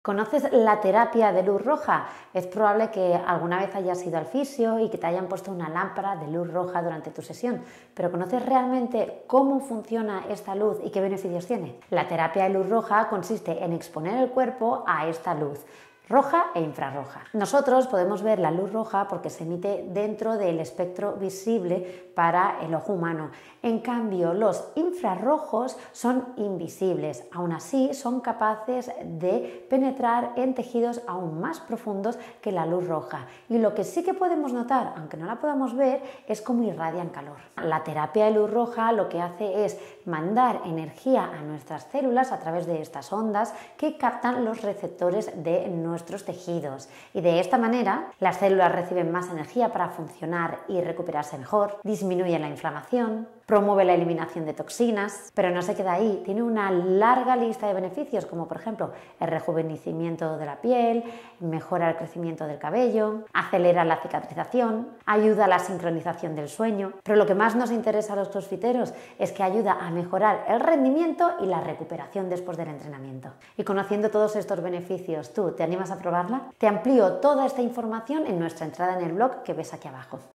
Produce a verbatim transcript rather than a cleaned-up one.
¿Conoces la terapia de luz roja? Es probable que alguna vez hayas ido al fisio y que te hayan puesto una lámpara de luz roja durante tu sesión, pero ¿conoces realmente cómo funciona esta luz y qué beneficios tiene? La terapia de luz roja consiste en exponer el cuerpo a esta luz roja e infrarroja. Nosotros podemos ver la luz roja porque se emite dentro del espectro visible para el ojo humano. En cambio, los infrarrojos son invisibles. Aún así, son capaces de penetrar en tejidos aún más profundos que la luz roja. Y lo que sí que podemos notar, aunque no la podamos ver, es cómo irradian calor. La terapia de luz roja lo que hace es mandar energía a nuestras células a través de estas ondas que captan los receptores de nuestros tejidos. Y de esta manera, las células reciben más energía para funcionar y recuperarse mejor, disminuye la inflamación, promueve la eliminación de toxinas, pero no se queda ahí, tiene una larga lista de beneficios como por ejemplo el rejuvenecimiento de la piel, mejora el crecimiento del cabello, acelera la cicatrización, ayuda a la sincronización del sueño, pero lo que más nos interesa a los crossfiteros es que ayuda a mejorar el rendimiento y la recuperación después del entrenamiento. Y conociendo todos estos beneficios, ¿tú te animas a probarla? Te amplío toda esta información en nuestra entrada en el blog que ves aquí abajo.